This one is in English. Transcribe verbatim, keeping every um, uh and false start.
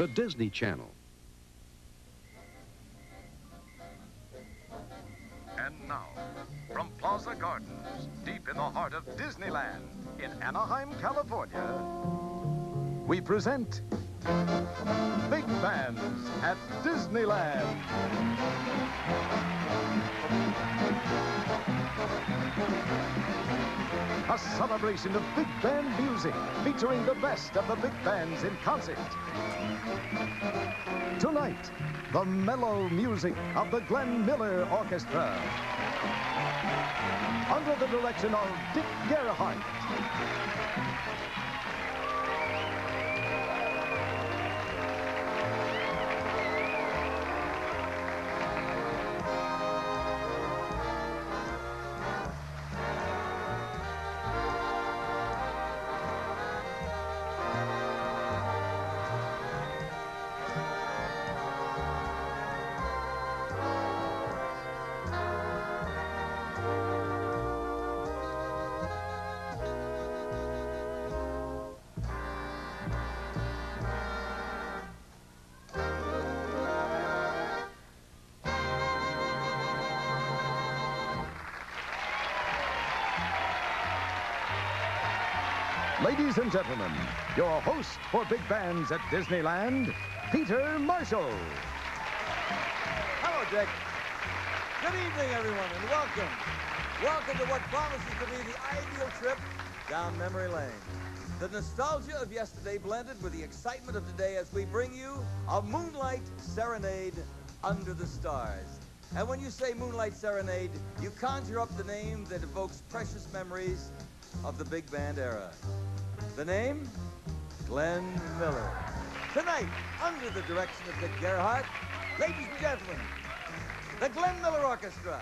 the Disney Channel. And now, from Plaza Gardens, deep in the heart of Disneyland, in Anaheim, California, we present Big Bands at Disneyland. A celebration of big band music, featuring the best of the big bands in concert. Tonight, the mellow music of the Glenn Miller Orchestra, under the direction of Dick Gerhardt. Ladies and gentlemen, your host for Big Bands at Disneyland, Peter Marshall. Hello, Dick. Good evening, everyone, and welcome. Welcome to what promises to be the ideal trip down memory lane. The nostalgia of yesterday blended with the excitement of today as we bring you a Moonlight Serenade Under the Stars. And when you say Moonlight Serenade, you conjure up the name that evokes precious memories of the big band era. The name? Glenn Miller. Tonight, under the direction of Dick Gerhardt, ladies and gentlemen, the Glenn Miller Orchestra.